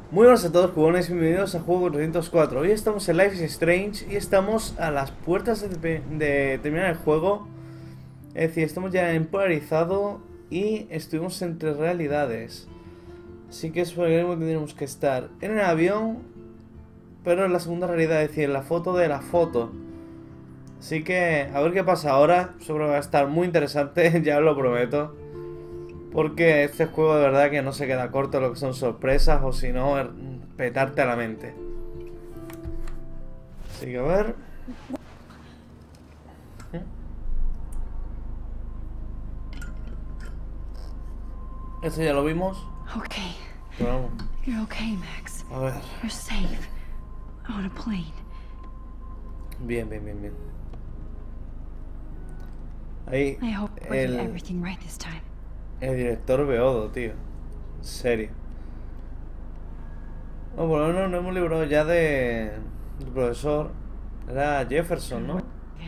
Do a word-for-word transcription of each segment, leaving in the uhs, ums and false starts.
Muy buenas a todos, jugones, y bienvenidos a Juego cuatrocientos cuatro. Hoy estamos en Life is Strange y estamos a las puertas de, de terminar el juego. Es decir, estamos ya en polarizado y estuvimos entre realidades. Así que eso que tendríamos que estar en el avión, pero en la segunda realidad, es decir, en la foto de la foto. Así que a ver qué pasa ahora. Seguro que va a estar muy interesante, ya os lo prometo. Porque este juego de verdad que no se queda corto lo que son sorpresas, o si no, petarte a la mente. Así que a ver. Este ya lo vimos. Okay. Vamos. You're okay, Max. A ver. You're safe. On a plane. Bien, bien, bien, bien. Ahí I hope we did el, everything right this time. el director Beodo, tío. En serio. Bueno, por lo menos nos hemos librado ya de... del profesor. Era Jefferson, ¿no? Good.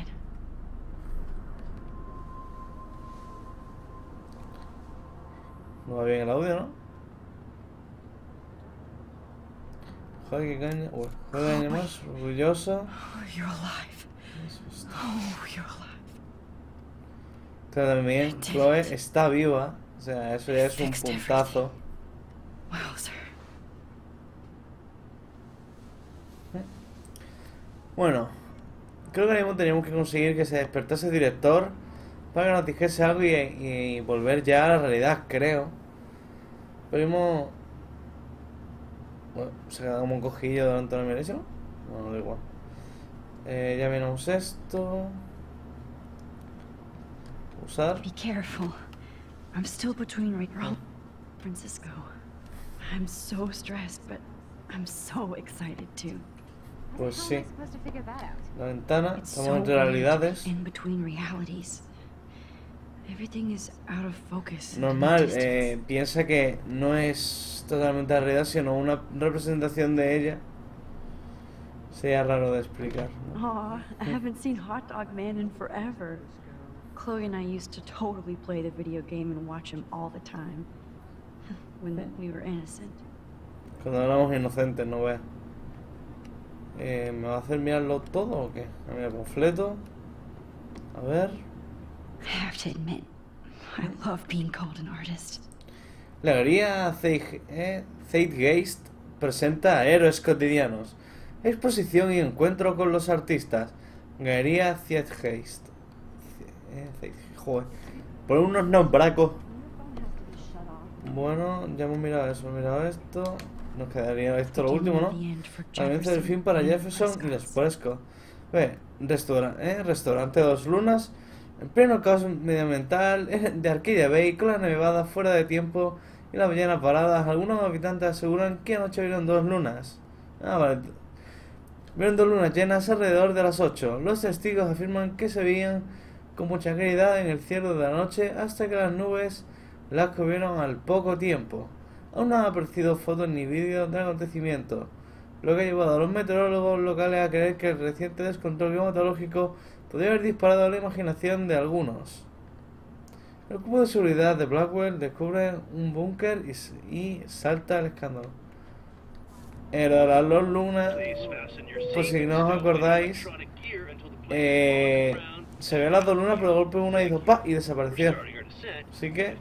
No va bien el audio, ¿no? Joder, qué caña. Uy, joder, caña más. Orgullosa. Oh, you're alive. Oh, you're alive. Pero también Chloe está viva. O sea, eso ya es un puntazo. Wow, sir. Bueno, creo que ahora mismo teníamos que conseguir que se despertase el director para que nos dijese algo y, y volver ya a la realidad, creo. Pero mismo... Bueno, se queda como un cojillo delante de la mesa, ¿no? Bueno, da igual. Eh, ya vemos esto. Usar. Be careful. I'm still between Rome and Francisco. I'm so stressed, but I'm so excited too. Pues sí. La ventana, estamos entre realidades. In between realities. Everything is out of focus. Normal, eh, piensa que no es totalmente la realidad, sino una representación de ella. Sería raro de explicar, ¿no? Aw, I haven't seen Hot Dog Man in forever. Chloe and I used to totally play the video game and watch him all the time. When we were innocent. Cuando éramos inocentes, no veas. Eh, ¿Me va a hacer mirarlo todo o qué? A ver, panfleto. A ver. I have to admit, I love being called an artist. La galería Zeitgeist presenta a héroes cotidianos. Exposición y encuentro con los artistas. Galería Zeitgeist. Joder. Por unos nombracos. Bueno, ya hemos mirado eso, hemos mirado esto. Nos quedaría esto lo último, ¿no? Comienza del fin para Jefferson y los Prescott. Ve, restaura eh, restaurante Dos Lunas. En pleno caos medioambiental de Arcadia Bay, con la nevada fuera de tiempo y las ballenas paradas, algunos habitantes aseguran que anoche vieron dos lunas. Ah, vale. Vieron dos lunas llenas alrededor de las ocho. Los testigos afirman que se veían con mucha claridad en el cielo de la noche hasta que las nubes las cubrieron al poco tiempo. Aún no han aparecido fotos ni vídeos del acontecimiento, lo que ha llevado a los meteorólogos locales a creer que el reciente descontrol climatológico podría haber disparado a la imaginación de algunos. El cuerpo de seguridad de Blackwell descubre un búnker y, y salta el escándalo. Era la Lord Luna, por si no os acordáis, eh, se ve las dos lunas, pero de golpe una hizo ¡pa! Y desapareció. Así que...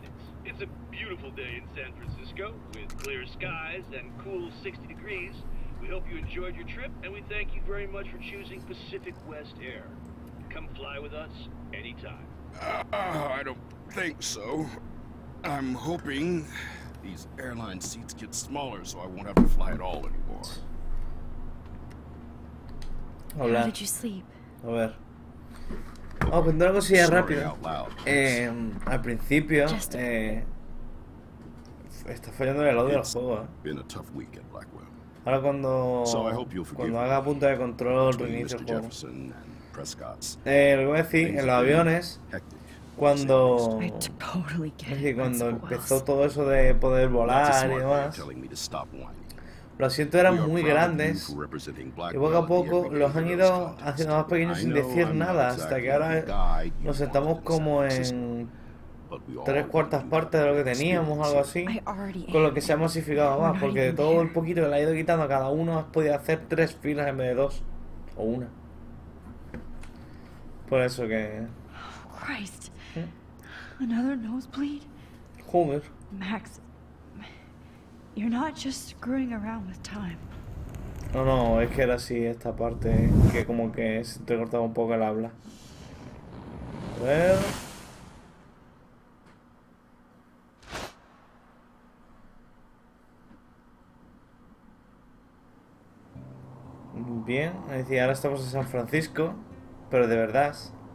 We hope you enjoyed your trip, and we thank you very much for choosing Pacific West Air. Come fly with us anytime. Uh, I don't think so. I'm hoping these airline seats get smaller so I won't have to fly at all anymore. Hola. How did you sleep? A ver. Vamos a contar una cosilla rápida. Eh, al principio, eh, está fallando el audio del juego, eh. Ahora cuando, cuando haga punta de control, reinicio el juego. Eh, lo que voy a decir, en los aviones, cuando, es decir, cuando empezó todo eso de poder volar y demás, los asientos eran muy grandes y poco a poco los han ido haciendo más pequeños sin decir nada, hasta que ahora nos sentamos como en tres cuartas partes de lo que teníamos, algo así. Con lo que se ha masificado más, porque de todo el poquito que le ha ido quitando a cada uno, has podido hacer tres filas en vez de dos. O una. Por eso que... Christ. Another nosebleed? Joder. Max, you're not just screwing around with time. No, no, es que era así esta parte, que como que se te cortaba un poco el habla. A ver... Bien, es decir, ahora estamos en San Francisco, pero de verdad.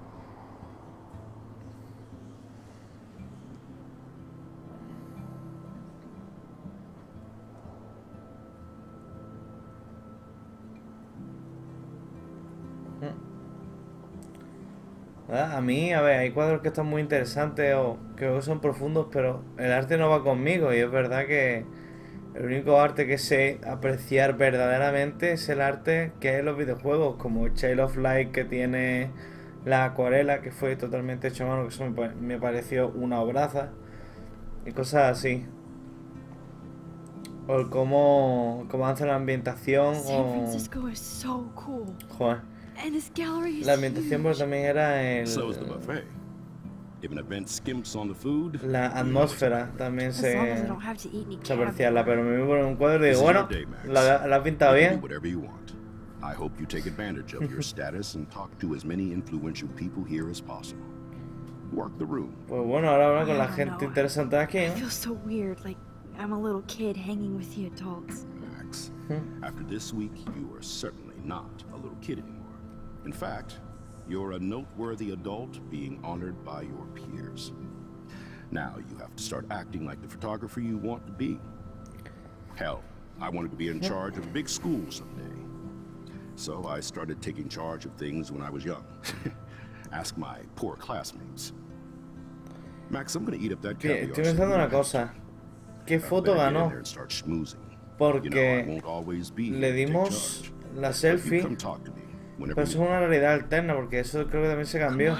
A mí, a ver, hay cuadros que están muy interesantes o creo que son profundos, pero el arte no va conmigo y es verdad que el único arte que sé apreciar verdaderamente es el arte que hay en los videojuegos, como Child of Light, que tiene la acuarela, que fue totalmente hecho a mano, que eso me, me pareció una obraza, y cosas así. O el cómo, cómo hace la ambientación, o... Joder. La ambientación, pero también era el... La atmósfera también se, se apreciarla, pero me voy por un cuadro y digo, bueno, la, la has pintado bien. I hope you take advantage of your status and talk to as many influential people here as possible. Work the room. Pues bueno, ahora habla con la gente interesante de aquí, ¿eh? I feel so weird, like I'm a little kid hanging with the adults. Max, after this week, you are certainly not a little kid anymore. In fact, you're a noteworthy adult being honored by your peers. Now you have to start acting like the photographer you want to be. Hell, I wanted to be in charge of a big school someday. So I started taking charge of things when I was young. Ask my poor classmates. Max, I'm gonna eat up that caviar. Estoy pensando una cosa. ¿Qué foto ganó? Porque le dimos la selfie, pero eso es una realidad alterna, porque eso creo que también se cambió.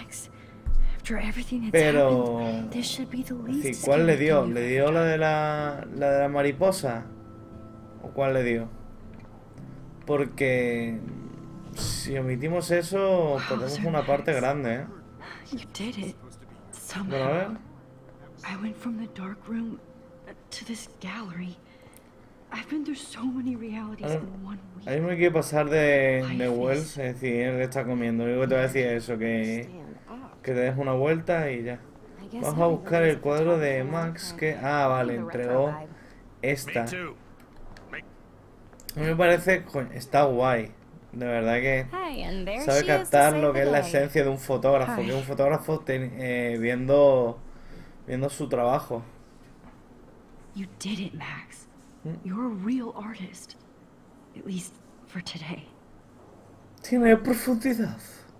Pero, sí, ¿cuál le dio? ¿Le dio la de la, la de la mariposa? ¿O cuál le dio? Porque si omitimos eso, perdemos una parte grande, ¿eh? Bueno, a ver. I went from the dark room to this gallery. I've been through so many realities in one week. A mí me quiere pasar de, de Wells, es decir, él que está comiendo. Lo único que te voy a decir es eso, que, que te des una vuelta y ya. Vamos a buscar el cuadro de Max que... Ah, vale, entregó esta. A mí me parece... Está guay. De verdad que sabe captar lo que es la esencia de un fotógrafo. Que es un fotógrafo ten, eh, viendo... Viendo su trabajo. You did it, Max. You're a real artist. At least for today. Tiene profundidad.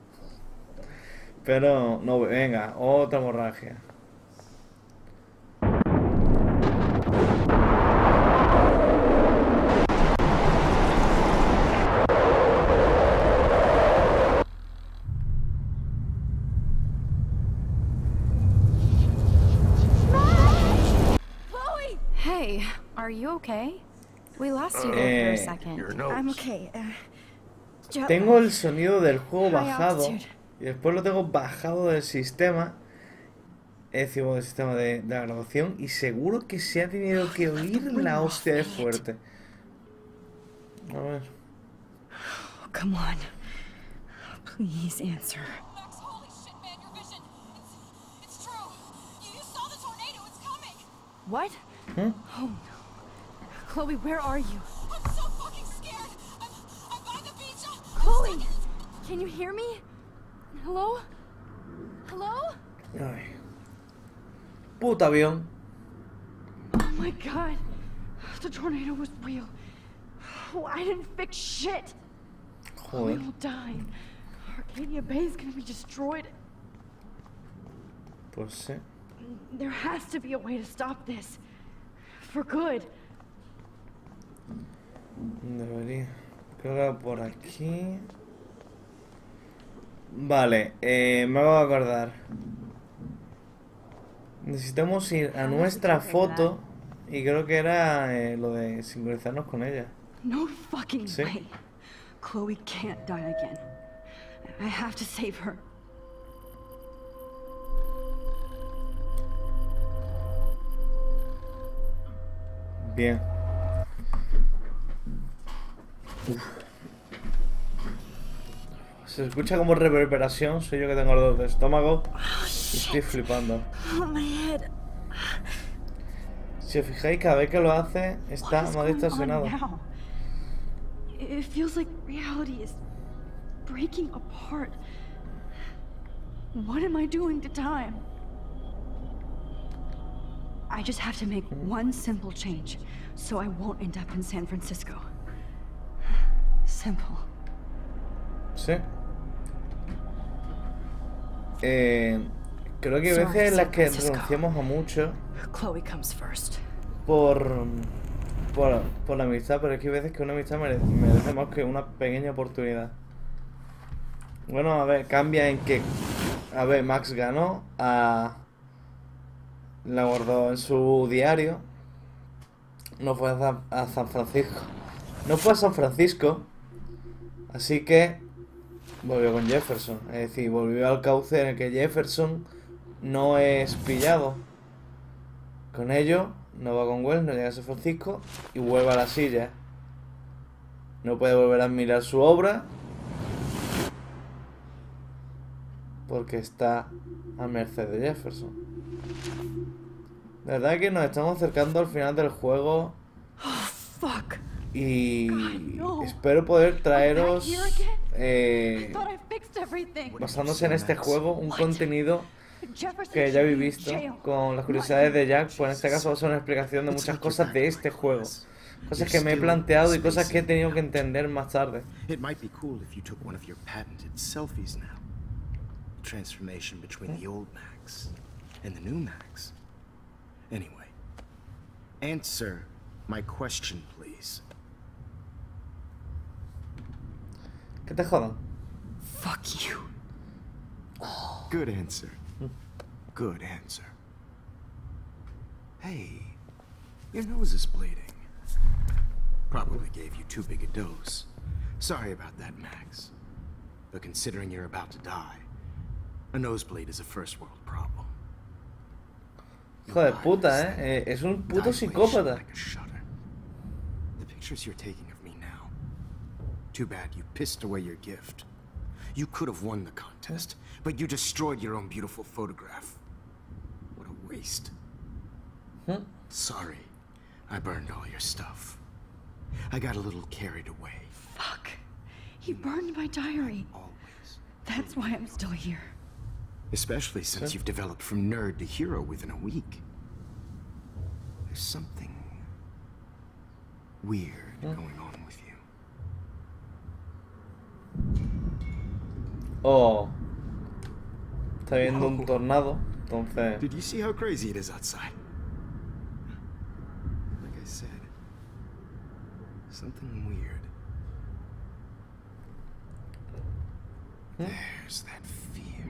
Pero no, venga, otra hemorragia. Are you okay? We lost you there for a second. I'm okay. Uh, tengo el sonido del juego bajado y después lo tengo bajado del sistema, es decir, del sistema de, de la grabación, y seguro que se ha tenido que oír la hostia de fuerte. A ver. Oh, come on. Please answer. What? Hmm? Oh no. Chloe, where are you? I'm so fucking scared. I'm, I'm by the beach. Chloe, can you hear me? Hello? Hello? Ay. Puta avión. Oh my god. The tornado was real. Oh, I didn't fix shit. Chloe will die. Arcadia Bay is gonna be destroyed. Pues sí. There has to be a way to stop this. For good. Debería. Creo que por aquí. Vale, eh, me acabo de acordar. Necesitamos ir a nuestra foto. Y creo que era eh, lo de sincronizarnos con ella. No fucking Sí. way. Chloe can't die again. I have to save her. Bien. Uf. Se escucha como reverberación. Soy yo que tengo dolor de estómago. Y estoy flipando. Oh, my head. Si os fijáis, cada vez que lo hace está What is más going distorsionado. on now? It feels like reality is breaking apart. What am I doing to time? I just have to make one simple change, so I won't end up in San Francisco. Simple. Sí. Eh, creo que hay veces en las que renunciamos a mucho Chloe comes first. por, por, por la amistad, pero es que hay veces que una amistad merece, merece más que una pequeña oportunidad. Bueno, a ver, cambia en que... A ver, Max ganó, a... la guardó en su diario. No fue a San, a San Francisco. No fue a San Francisco. Así que volvió con Jefferson. Es decir, volvió al cauce en el que Jefferson no es pillado. Con ello, no va con Wells, no llega a San Francisco y vuelve a la silla. No puede volver a admirar su obra porque está a merced de Jefferson. La verdad que nos estamos acercando al final del juego. Oh, fuck. Y God, no. espero poder traeros, I'm back here again? I eh, thought I fixed everything. basándose en este juego, un What? contenido Jefferson que ya habéis should be in visto jail. con las curiosidades de Jack. Pues en este caso va a ser una explicación de muchas cosas de este juego. Cosas que me he planteado y cosas que he tenido que entender más tarde. It might be cool if you took one of your patented selfies now. The transformation between the old Max and the new Max. Anyway, answer my question, please. Que te jodan. Fuck you. Good answer. Good answer. Hey, your nose is bleeding. Probably gave you too big a dose. Sorry about that, Max. But considering you're about to die, a nosebleed is a first world problem. Hijo de puta, eh. eh es un puto psicópata. Like a shudder. The pictures you're taking of me now. Too bad you pissed away your gift. You could have won the contest, but you destroyed your own beautiful photograph. What a waste. Hmm? Sorry, I burned all your stuff. I got a little carried away. Fuck. He burned my diary. Always. That's why I'm still here. Especially since Sure. you've developed from nerd to hero within a week. There's something weird Hmm? going on with you. Oh. Está viendo un tornado. Entonces... Did you see how crazy it is outside? Like I said, something weird. Hmm? There's that fear.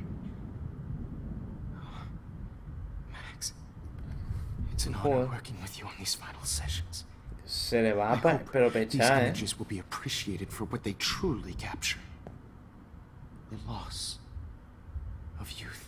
Oh, Max, it's an honor Joder. working with you on these final sessions. Se le va I a pa- hope pero these pechar, eh. images will be appreciated for what they truly capture. The loss of youth.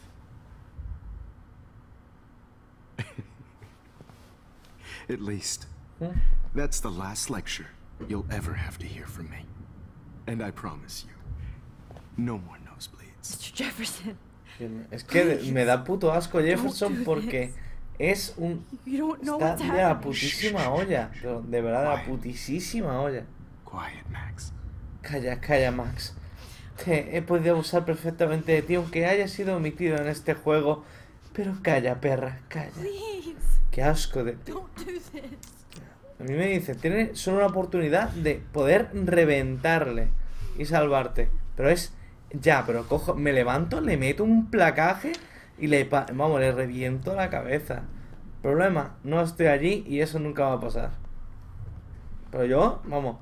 At least, Hmm? that's the last lecture you'll ever have to hear from me. And I promise you, no more nosebleeds. Mister Jefferson, Es que de- me da puto asco Jefferson porque es un... you don't know Está what's de la happening. putísima olla. Pero de verdad, de la putísima olla. Quiet, Max. Calla, calla, Max. Te he podido abusar perfectamente de ti, aunque haya sido omitido en este juego. Pero calla, perra, calla. Please, Qué asco de ti. don't do this. A mí me dicen, tienes solo una oportunidad de poder reventarle y salvarte. Pero es ya, pero cojo, me levanto, le meto un placaje y le, pa- vamos, le reviento la cabeza. Problema, no estoy allí y eso nunca va a pasar. Pero yo, vamos.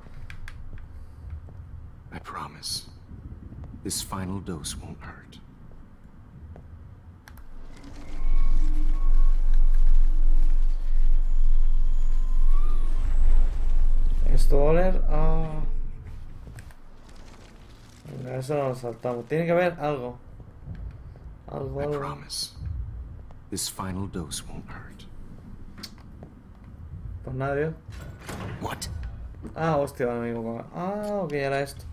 I promise, this final dose won't hurt. Esto va a oler a... Venga, eso no lo saltamos. Tiene que haber algo. Algo, I algo. promise. This final dose won't hurt. Pues nada, tío. What? Ah, hostia, vale, me equivoco. Ah, ok, era esto.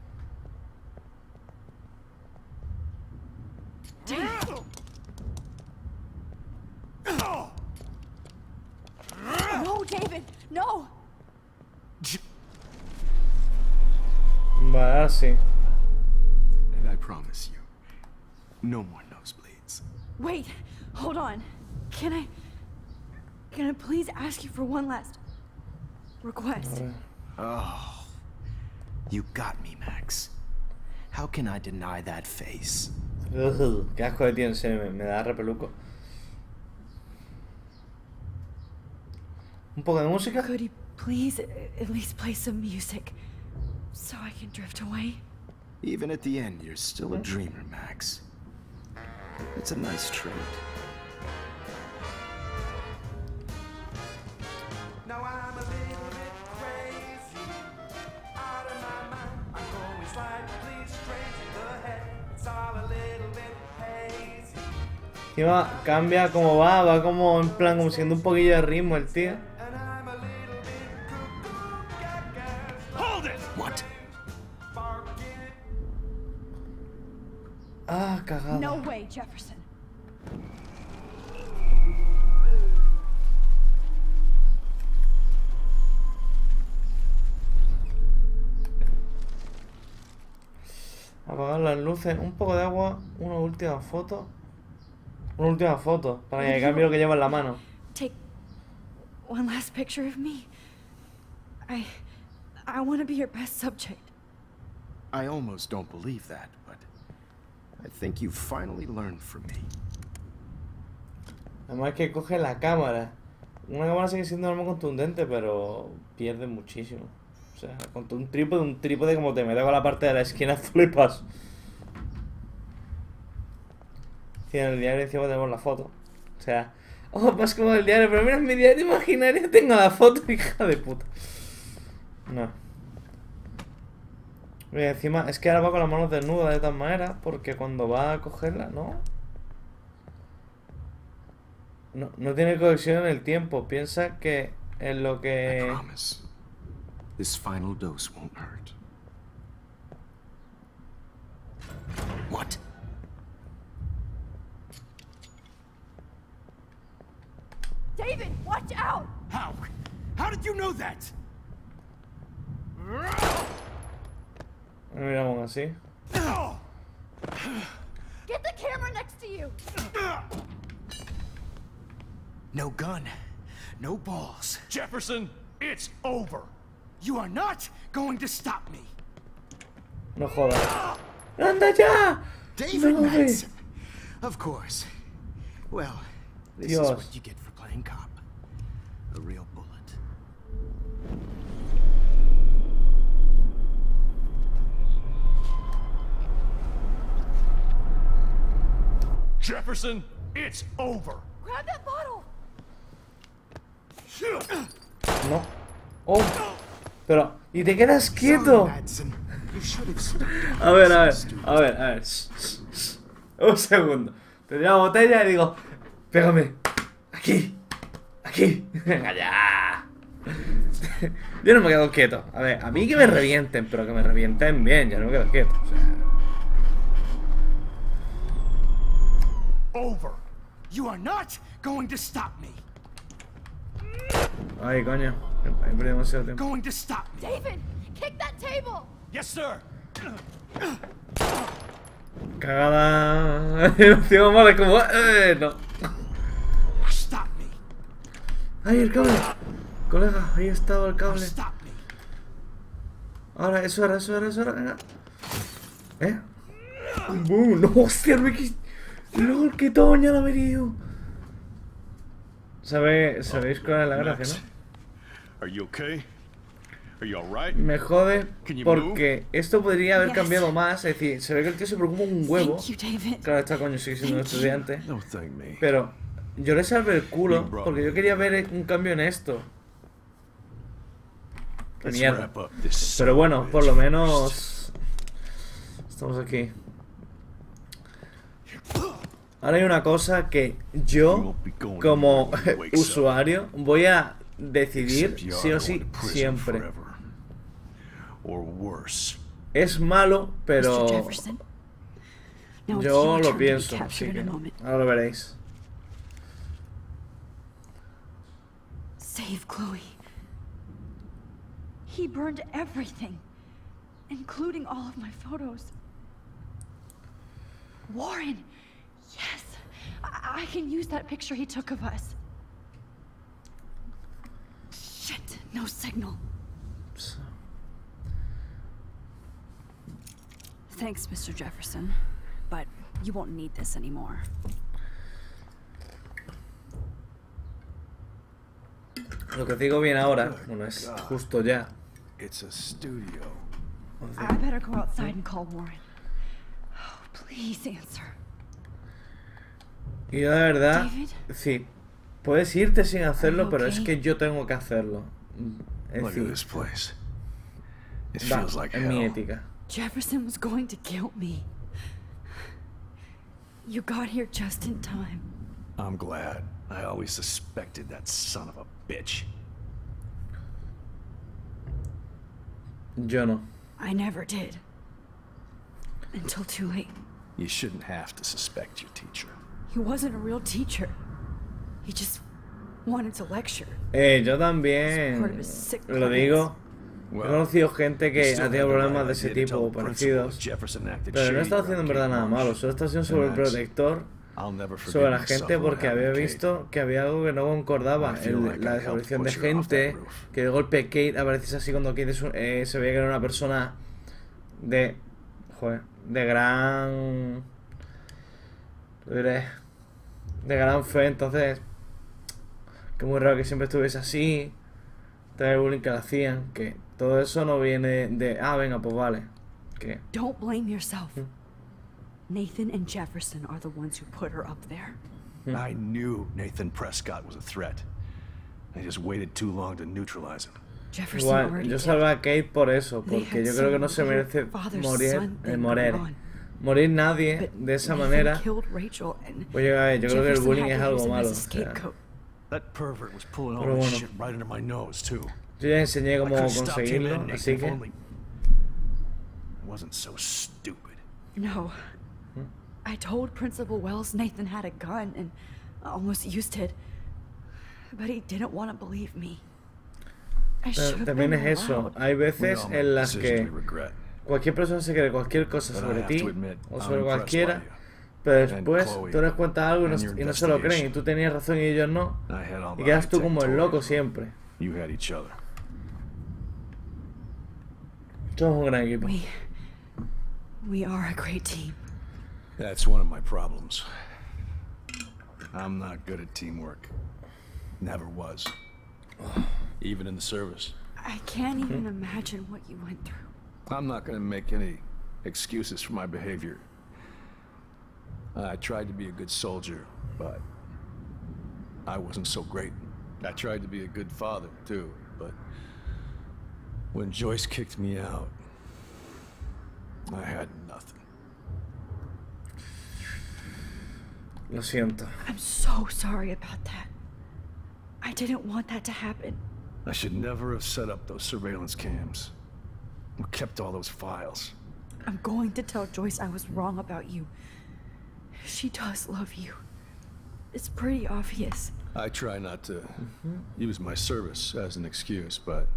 No, David, no. Vale, ahora sí. And I promise you, no more nosebleeds. Wait, hold on. Can I... Can I please ask you for one last request? Oh, you got me, Max. How can I deny that face? Ugh, qué asco de tío, en serio, me, me da repeluco. Un poco de música. Could you please at least play some music so I can drift away? Even at the end, you're still a dreamer, Max. It's a nice trait. Now I'm a little bit crazy, out of my mind. I'm going slightly strange in the head. It's all a little bit hazy. Encima cambia como va, va como en plan, como siendo un poquillo de ritmo el tío. And I'm a little bit cuckoo, gaga, Hold it! What? barking. Ah, cagada. No way, Jefferson. Apagar las luces, un poco de agua, una última foto. Una última foto, para que cambie lo que lleva en la mano. Take one last picture of me. I... I want to be your best subject. I almost don't believe that, but I think you've finally learned from me. Además que coge la cámara. Una cámara sigue siendo un arma contundente, pero pierde muchísimo. O sea, con un trípode, un trípode como te meto con la parte de la esquina, flipas. Y en el diario encima tenemos la foto. O sea, oh, más como el diario, pero mira, en mi diario imaginario tengo la foto, hija de puta. No. Y encima, es que ahora va con las manos desnudas de todas maneras, porque cuando va a cogerla, ¿no? No, no tiene conexión en el tiempo. Piensa que en lo I que... promise. This final dose won't hurt. What? David, watch out! How? How did you know that? Mira, aún así. Get the camera next to you! No gun. No balls. Jefferson, it's over. You are not going to stop me. No jodas. ¡Anda ya! David No, Madsen. Of course. Well, this Dios. is what you get for playing cop. A real bullet. Jefferson, it's over. Grab that bottle! No. Oh. Pero, ¿y te quedas Sorry, quieto? Madsen. You should have stopped. A ver, a ver, a ver, a ver. Shh, shh, shh. Un segundo. Te doy la botella y digo, pégame. Aquí. Aquí. Venga ya. Yo no me quedo quieto. A ver, a mí que me revienten, pero que me revienten bien. Yo no me quedo quieto. O sea, Over. You are not going to stop me. ay, coño. He perdido demasiado tiempo. Going to stop me. David, kick that table! Yes, sir. Cagada. Encima mala como... Eh, no. Stop me. Ay, el cable. Colega, ahí estaba el cable. Stop me. Ahora, eso era, eso era, eso era. Venga. ¿Eh? Boom. No, hostia, me quis... LOL, qué toña la venido. ¿Sabe, ¿Sabéis cuál es la gracia, no? Are you okay? Are you all right? Me jode Can you porque esto podría haber Yes. cambiado más. Es decir, se ve que el tío se preocupa un huevo. Thank you, David. Claro, esta coño sigue siendo un Thank you. estudiante. No, thank me. Pero yo le salvé el culo You brought porque me. yo quería ver un cambio en esto. Qué mierda. Pero bueno, por lo menos estamos aquí. Ahora hay una cosa que yo, como usuario, voy a decidir sí o sí siempre. Es malo, pero yo lo pienso, así que ahora lo veréis. Save Chloe. He burned everything, including all of my photos. Warren, yes, I, I can use that picture he took of us. Shit, no signal. Thanks, Mister Jefferson, but you won't need this anymore. Lo que digo bien ahora, bueno, es justo ya. It's a studio. I better go outside and call Warren. Oh, please answer. Y yo de verdad, David? sí, puedes irte sin hacerlo, Are you pero es okay? que yo tengo que hacerlo. Es Look at decir, this place. It va, feels like es mi hell. ética. Jefferson was going to kill me. You got here just in time. I'm glad. I always suspected that son of a bitch. Yo no. I never did. Until too late. You shouldn't have to suspect your teacher. He wasn't a real teacher. He just wanted to lecture. Eh, yo It's part of también his sick lo plans. digo. He conocido gente que Still ha tenido had the problemas right de ese idea to tipo tell o the principal parecidos. Jefferson acted Pero no shady está haciendo en around verdad Kate nada Marsh. malo, solo está siendo And that's- sobreprotector I'll never forgive sobre la myself gente for what porque happened había to Kate. visto que había algo que no concordaba. I feel El- like I la helped desaparición de put you off that gente, roof. que de golpe Kate apareciese así cuando Kate es un- eh, se veía que era una persona de. Joder, de gran. lo diré, de gran fe, entonces. Que muy raro que siempre estuviese así. Todo el bullying que le hacían, que todo eso no viene de. Ah, venga, pues vale. Que. Don't blame yourself. Nathan and Jefferson are the ones who put her up there. I knew Nathan Prescott was a threat. I just waited too long to neutralize him. Jefferson Igual, already yo did. salvé a Kate por eso, They porque had yo creo que no se some merece father's morir, son eh, thing morir, going on. morir nadie But de esa Nathan manera. killed Rachel and Pues yo, a ver, yo creo que el Jefferson bullying had es to algo use him malo. as a O sea, scapegoat. That pervert was pulling all Pero this bueno. shit right under my nose, too. yo ya enseñé I cómo could've stopped him conseguirlo, and así Nathan if que only I wasn't so stupid. No. I told Principal Wells Nathan had a gun and almost used it. But he didn't want to believe me. I should pero have también been es eso. allowed. Hay We veces all make en las decisions que we regret. cualquier persona se cree cualquier cosa But I sobre have ti to admit, o I'm sobre impressed cualquiera, by you. pero And después Chloe, tú les cuentas algo y no, and your y no se lo creen y tú tenías razón y ellos no. I had all Y the quedas tú high-tech como el toys. loco siempre. You had each other. Somos un gran equipo. We... We are a great team. That's one of my problems. I'm not good at teamwork. Never was. Even in the service. I can't even imagine what you went through. I'm not gonna make any excuses for my behavior. I tried to be a good soldier, but I wasn't so great. I tried to be a good father, too, but when Joyce kicked me out, I had nothing. Lo siento. I'm so sorry about that. I didn't want that to happen. I should never have set up those surveillance cams. Or kept all those files. I'm going to tell Joyce I was wrong about you. She does love you. It's pretty obvious. I try not to use my service as an excuse, but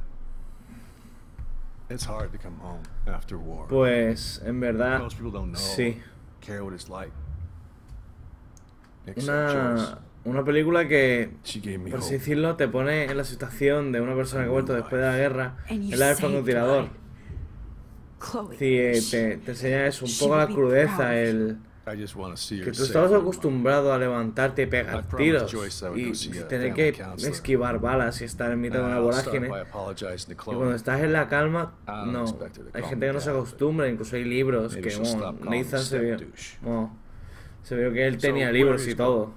it's hard to come home after war. Pues en verdad, Most people don't know, sí. care what it's like. Except Una, Joyce. una película que, She gave me por así hope. decirlo, te pone en la situación de una persona que ha vuelto después de la guerra And you en la del saved francotirador. mine. Chloe. Sí, eh, te, te enseña eso, un She poco la would be proud crudeza, of el I just want to see her que tú safe estabas and acostumbrado a levantarte y pegar I promised tiros Joyce I would y go see a tener family que counselor. esquivar balas y estar en mitad de una I'll start vorágine. by apologizing to Y cuando Chloe. estás en la calma, I don't no. expect her to Hay call gente me que no se dad, acostumbra, incluso hay libros maybe que, she'll bueno, stop calling me Nathan se step vio, douche. bueno, se vio que él So, tenía where libros is y Chloe? todo.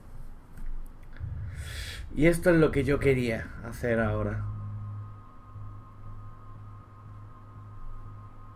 Y esto es lo que yo quería hacer ahora.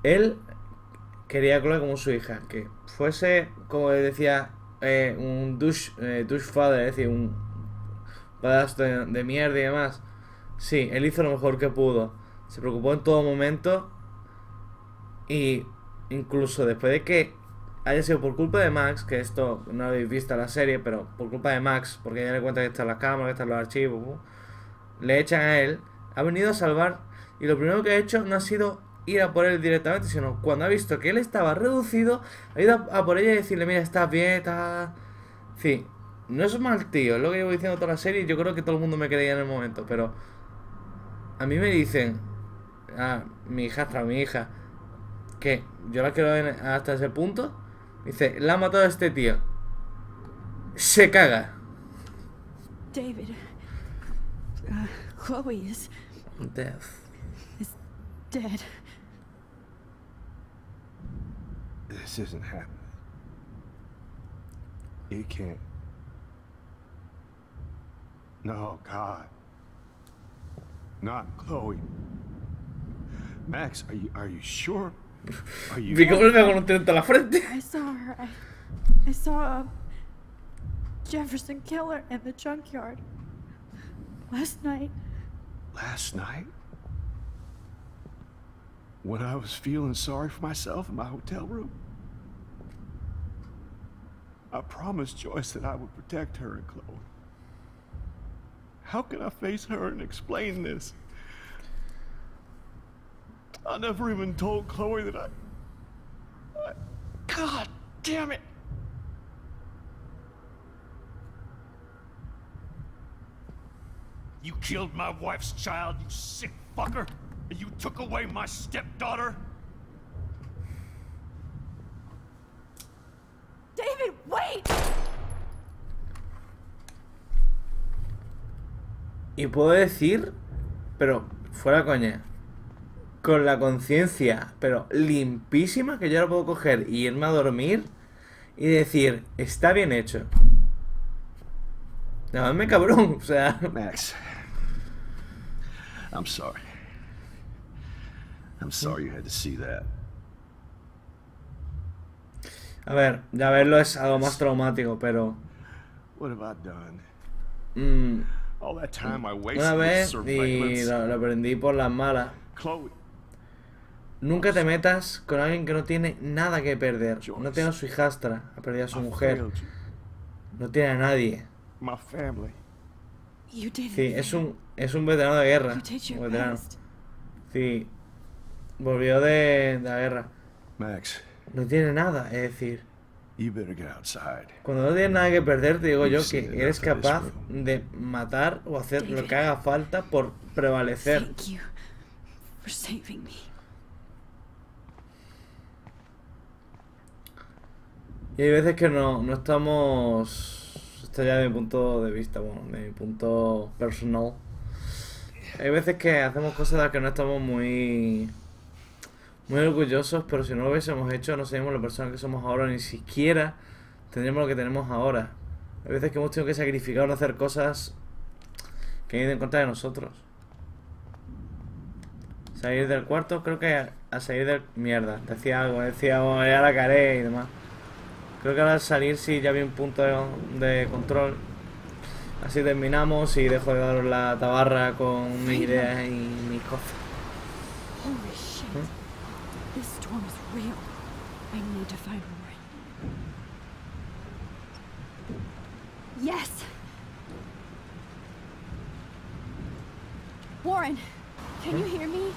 él quería a Chloe como su hija, que fuese, como decía, eh, un douche, eh, douche father, es decir, un pedazo de, de mierda y demás. Sí, él hizo lo mejor que pudo, se preocupó en todo momento, y incluso después de que haya sido por culpa de Max, que esto no habéis visto en la serie, pero por culpa de Max, porque ya le cuenta que están las cámaras, que están los archivos, uh, le echan a él, ha venido a salvar, y lo primero que ha hecho no ha sido ir a por él directamente, sino cuando ha visto que él estaba reducido, ha ido a, a por ella y decirle, mira, estás bien, estás... Sí, no es mal tío, es lo que llevo diciendo toda la serie, y yo creo que todo el mundo me creía en el momento, pero a mí me dicen, a mi hijastra, mi hija, que yo la quiero ver hasta ese punto, dice, la ha matado a este tío, se caga. David, uh, Chloe is... Death. is dead. This isn't happening. It can't. No, God. Not Chloe. Max, are you are you sure? Are you? Vi cómo le pegó un tiro a la frente. I saw her. I, I saw a Jefferson killer in the junkyard last night. Last night? When I was feeling sorry for myself in my hotel room? I promised Joyce that I would protect her and Chloe. How can I face her and explain this? I never even told Chloe that I... I... God damn it! You killed my wife's child, you sick fucker! And you took away my stepdaughter? David, wait! Y puedo decir, pero fuera coña, con la conciencia, pero limpísima, que yo ahora puedo coger y irme a dormir y decir, está bien hecho. Llamadme cabrón, o sea... Max, I'm sorry. I'm sorry you had to see that. A ver, ya verlo es algo más traumático, pero... What have I done? Mm, All that time I wasted una with vez, y surveillance. lo, lo aprendí por las malas, Chloe, nunca te metas con alguien que no tiene nada que perder. Joyce. No tiene a su hijastra, ha perdido a su I mujer, failed you. no tiene a nadie. My family. You did Sí, es un, es un veterano de guerra. You did your Un veterano. best. Sí, volvió de, de la guerra. Max, No tiene nada, es decir, you better get outside. cuando no tienes nada que perder, te digo yo You've que seen eres enough of this capaz room. de matar o hacer lo que haga falta por prevalecer. Thank you for saving me. Y hay veces que no, no estamos... Esto ya de mi punto de vista, bueno, de mi punto personal. Hay veces que hacemos cosas de las que no estamos muy... Muy orgullosos, pero si no lo hubiésemos hecho, no seríamos la persona que somos ahora, ni siquiera tendríamos lo que tenemos ahora. Hay veces que hemos tenido que sacrificar o hacer cosas que han ido en contra de nosotros. Salir del cuarto, creo que a, a salir del... Mierda, decía algo, decía, oh, ya la caré y demás. Creo que ahora al salir sí ya había un punto de, de control. Así terminamos y dejo de daros la tabarra con mis ideas y mis cosas. Holy shit. This storm is real. I need to find Warren. Yes! Warren, can you hear me?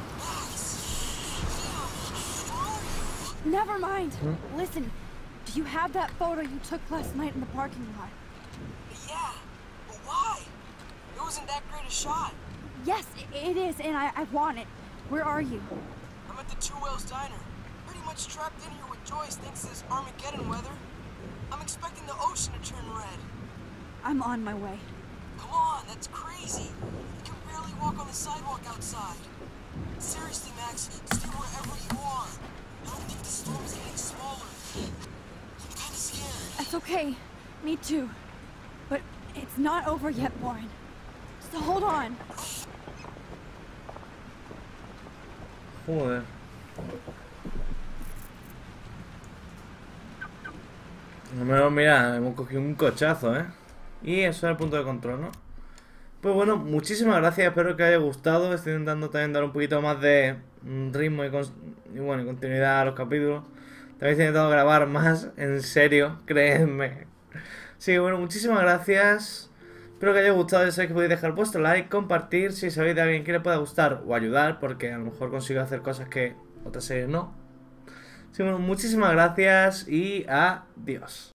Never mind. Listen, do you have that photo you took last night in the parking lot? Yeah, but why? It wasn't that great a shot. Yes, i- it is, and I, I want it. Where are you? I'm at the Two Whales Diner. Pretty much trapped in here with Joyce thanks to this Armageddon weather. I'm expecting the ocean to turn red. I'm on my way. Come on, that's crazy. You can barely walk on the sidewalk outside. Seriously, Max, stay wherever you are. I don't think the storm is getting smaller. I'm kinda scared. That's okay. Me too. But it's not over yet, Warren. So hold on. Joder. Al menos, mira, hemos cogido un cochazo, ¿eh? Y eso es el punto de control, ¿no? Pues bueno, muchísimas gracias, espero que os haya gustado. Estoy intentando también dar un poquito más de ritmo y, y bueno, y continuidad a los capítulos. También estoy intentando grabar más, en serio, créanme. Sí, bueno, muchísimas gracias. Espero que os haya gustado. Ya sabéis que podéis dejar vuestro like, compartir si sabéis de alguien que le pueda gustar o ayudar, porque a lo mejor consigo hacer cosas que otras series no. Sí, bueno, muchísimas gracias y adiós.